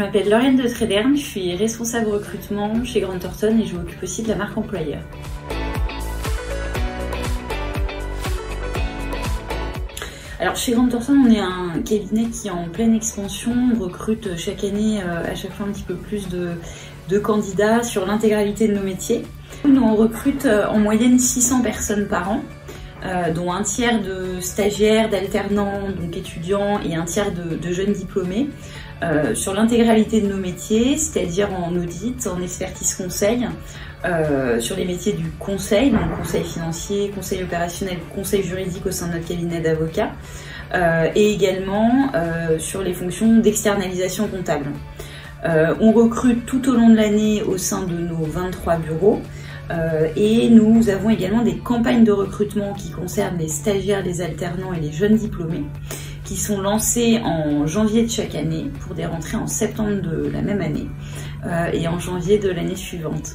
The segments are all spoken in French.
m'appelle Lauriane de Tréderne, je suis responsable recrutement chez Grant Thornton et je m'occupe aussi de la marque employeur. Alors chez Grant Thornton, on est un cabinet qui est en pleine expansion, on recrute chaque année à chaque fois un petit peu plus de candidats sur l'intégralité de nos métiers. Nous on recrute en moyenne 600 personnes par an, dont un tiers de stagiaires, d'alternants, donc étudiants, et un tiers de jeunes diplômés, sur l'intégralité de nos métiers, c'est-à-dire en audit, en expertise conseil, sur les métiers du conseil, donc conseil financier, conseil opérationnel, conseil juridique au sein de notre cabinet d'avocats, et également sur les fonctions d'externalisation comptable. On recrute tout au long de l'année au sein de nos 23 bureaux. Et nous avons également des campagnes de recrutement qui concernent les stagiaires, les alternants et les jeunes diplômés qui sont lancées en janvier de chaque année pour des rentrées en septembre de la même année et en janvier de l'année suivante.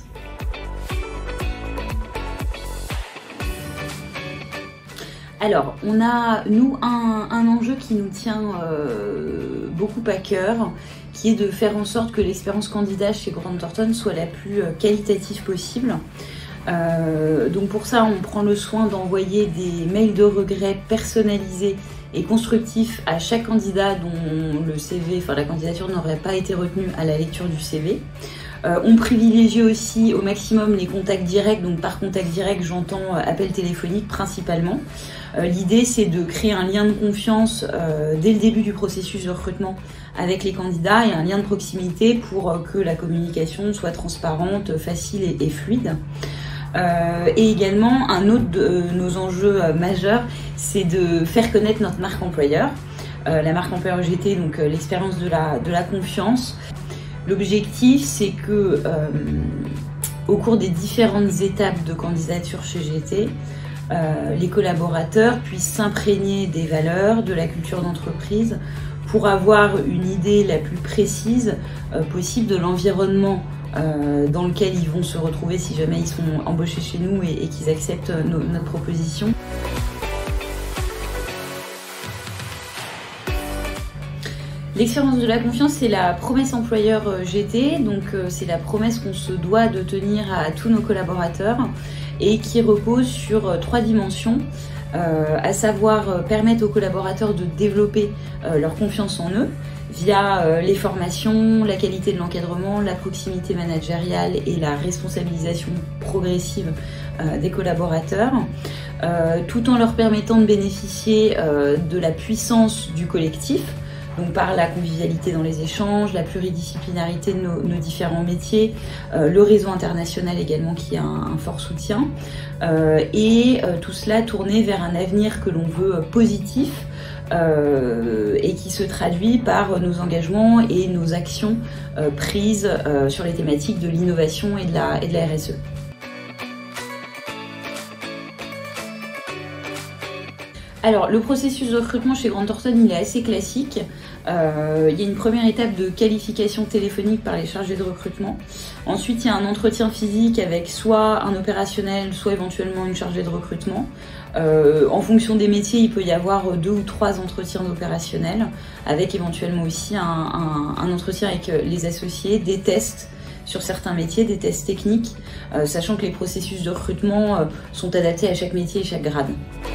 Alors, on a, nous, un enjeu qui nous tient beaucoup à cœur, qui est de faire en sorte que l'expérience candidat chez Grant Thornton soit la plus qualitative possible. Donc pour ça, on prend le soin d'envoyer des mails de regret personnalisés et constructifs à chaque candidat dont le CV, enfin la candidature n'aurait pas été retenue à la lecture du CV. On privilégie aussi au maximum les contacts directs, donc par contact direct j'entends appel téléphonique principalement. L'idée c'est de créer un lien de confiance dès le début du processus de recrutement avec les candidats et un lien de proximité pour que la communication soit transparente, facile et fluide. Et également un autre de nos enjeux majeurs, c'est de faire connaître notre marque employeur. La marque employeur GT, donc l'expérience de la confiance. L'objectif, c'est que au cours des différentes étapes de candidature chez GT, les collaborateurs puissent s'imprégner des valeurs, de la culture d'entreprise, pour avoir une idée la plus précise possible de l'environnement dans lequel ils vont se retrouver si jamais ils sont embauchés chez nous et qu'ils acceptent notre proposition. L'expérience de la confiance, c'est la promesse employeur GT, donc c'est la promesse qu'on se doit de tenir à tous nos collaborateurs et qui repose sur 3 dimensions, à savoir permettre aux collaborateurs de développer leur confiance en eux via les formations, la qualité de l'encadrement, la proximité managériale et la responsabilisation progressive des collaborateurs, tout en leur permettant de bénéficier de la puissance du collectif, donc par la convivialité dans les échanges, la pluridisciplinarité de nos différents métiers, le réseau international également qui a un fort soutien, et tout cela tourné vers un avenir que l'on veut positif et qui se traduit par nos engagements et nos actions prises sur les thématiques de l'innovation et de la RSE. Alors, le processus de recrutement chez Grant Thornton, il est assez classique. Il y a une première étape de qualification téléphonique par les chargés de recrutement. Ensuite, il y a un entretien physique avec soit un opérationnel, soit éventuellement une chargée de recrutement. En fonction des métiers, il peut y avoir 2 ou 3 entretiens d'opérationnels, avec éventuellement aussi un entretien avec les associés, des tests sur certains métiers, des tests techniques, sachant que les processus de recrutement sont adaptés à chaque métier et chaque grade.